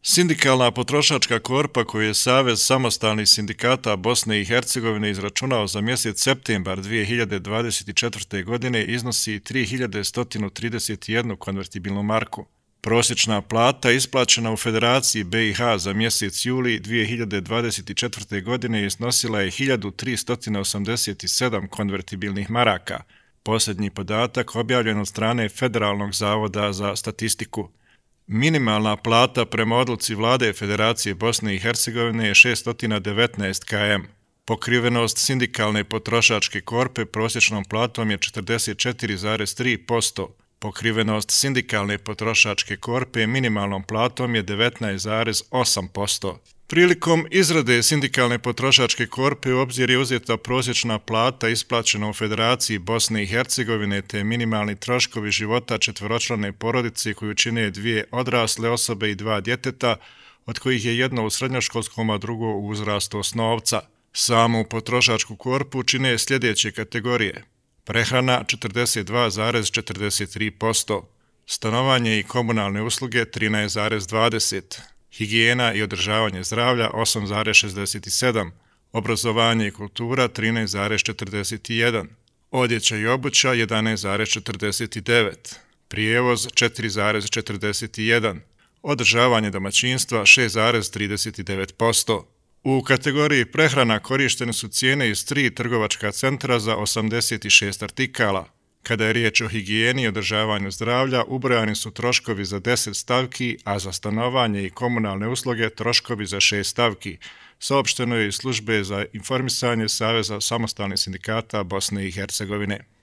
Sindikalna potrošačka korpa koju je Savez samostalnih sindikata Bosne i Hercegovine izračunao za mjesec septembar 2024. godine iznosi 3131 konvertibilnu marku. Prosječna plata isplaćena u Federaciji BiH za mjesec juli 2024. godine iznosila je 1387 konvertibilnih maraka. Posljednji podatak objavljen od strane Federalnog zavoda za statistiku. Minimalna plata prema odluci Vlade Federacije Bosne i Hercegovine je 619 km. Pokrivenost sindikalne potrošačke korpe prosječnom platom je 44,3%. Pokrivenost sindikalne potrošačke korpe minimalnom platom je 19,8%. Prilikom izrade sindikalne potrošačke korpe u obzir je uzeta prosječna plata isplaćena u Federaciji Bosne i Hercegovine te minimalni troškovi života četveročlane porodice koju čine 2 odrasle osobe i 2 djeteta, od kojih je jedno u srednjoškolskom, a drugo u uzrastu osnovca. Samu potrošačku korpu čine sljedeće kategorije: prehrana 42,43%, stanovanje i komunalne usluge 13,20%, higijena i održavanje zdravlja 8,67%, obrazovanje i kultura 13,41%, odjeća i obuća 11,49%, prijevoz 4,41%, održavanje domaćinstva 6,39%. U kategoriji prehrana korištene su cijene iz 3 trgovačka centra za 86 artikala. Kada je riječ o higijeni i održavanju zdravlja, ubrojani su troškovi za 10 stavki, a za stanovanje i komunalne usluge troškovi za 6 stavki, saopšteno je iz službe za informisanje Saveza samostalnih sindikata Bosne i Hercegovine.